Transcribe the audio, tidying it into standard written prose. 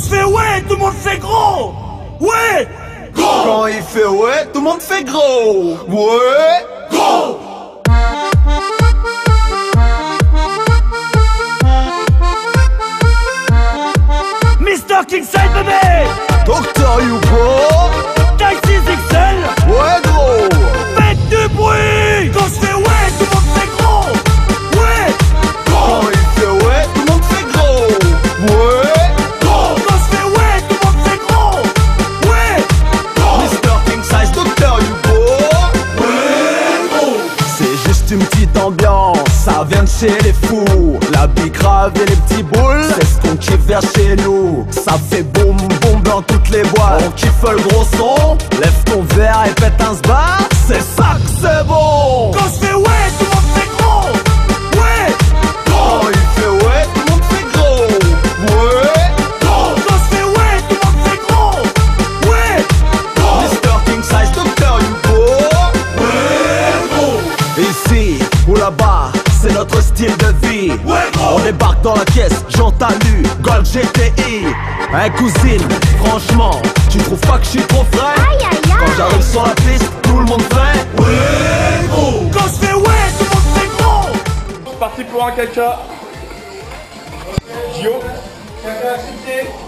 je fais ouais, tout le monde fait gros. Ouais, gros. Quand il fait ouais, tout le monde fait gros. Ouais, gros. Mr. Kingside bébé. Dr. Hugo. Taille 6XL. Ouais gros. Faites du bruit. Quand je fais ouais, tout le monde fait gros. Ouais, gros. Quand il fait ouais, tout le monde fait gros. Ouais, gros. Quand je fais ouais, tout le monde fait gros. Ouais, gros. Mr. King Size, Dr. Hugo. Ouais, gros. C'est juste une petite ambiance, ça vient de chez les fous. La big rave et les petits boules, c'est ce qu'on kiffe vers chez nous. Ça fait boum boum dans toutes les boîtes. On kiffe le gros son, lève ton verre et pète un sbar. C'est ça que c'est bon. Quand je fais ouais, tout le monde fait gros. Ouais, gros. Quand il fait ouais, tout le monde fait gros. Ouais, gros. Quand je fais ouais, tout le monde fait gros. Ouais, gros. Mr. King Size, Dr. Hugo. Ouais, gros. Ici ou là-bas, c'est notre style de vie. Ouais, gros. On débarque dans la pièce, j'entends nu, Gold GTI. Hein cousine, franchement, tu trouves pas que je suis trop frais? Aïe aïe aïe. Quand j'arrive sur la piste, tout le monde fait ouais, gros. Quand je fais ouais, tout le monde fait gros. Je suis parti pour un caca. Gio, caca accepté.